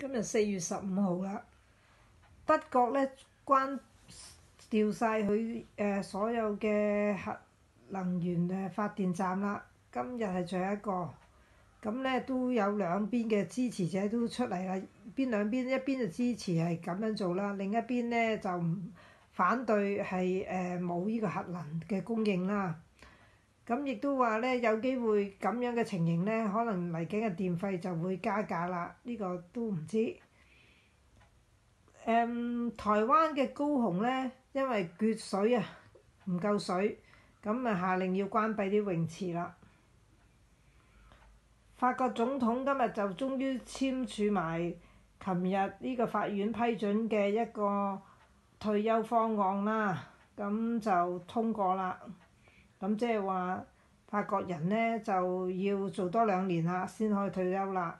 今日4月15號啦，德國咧掉晒佢所有嘅核能源發電站啦。今日係最後一個，咁咧都有兩邊嘅支持者都出嚟啦。兩邊一邊就支持係咁樣做啦，另一邊咧就反對係冇呢個核能嘅供應啦。咁亦都話咧有機會咁樣嘅情形咧，可能嚟緊嘅電費就會加價啦。呢個都唔知。台灣嘅高雄咧，因為缺水啊，唔夠水，咁啊下令要關閉啲泳池啦。法國總統今日就終於簽署埋琴日呢個法院批准嘅一個退休方案啦，咁就通過啦。咁即係話法國人咧就要做多2年啦，先可以退休啦。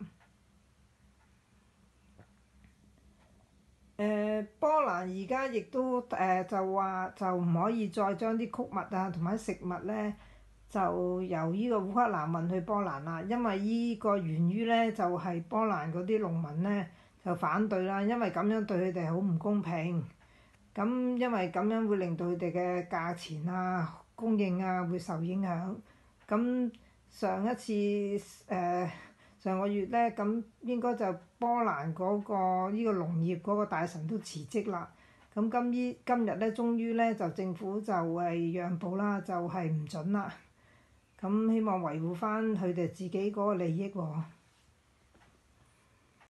波蘭而家亦都就話就唔可以再將啲穀物啊同埋食物咧就由呢個烏克蘭運去波蘭啦，因為呢個源於咧就係波蘭嗰啲農民咧就反對啦，因為咁樣對佢哋好唔公平。咁因為咁樣會令到佢哋嘅價錢啊供應啊會受影響。咁上個月咧，咁應該就波蘭嗰個呢個農業嗰個大臣都辭職啦。咁今日咧，終於咧就政府就係讓步啦，就係唔準啦。咁希望維護翻佢哋自己嗰個利益喎。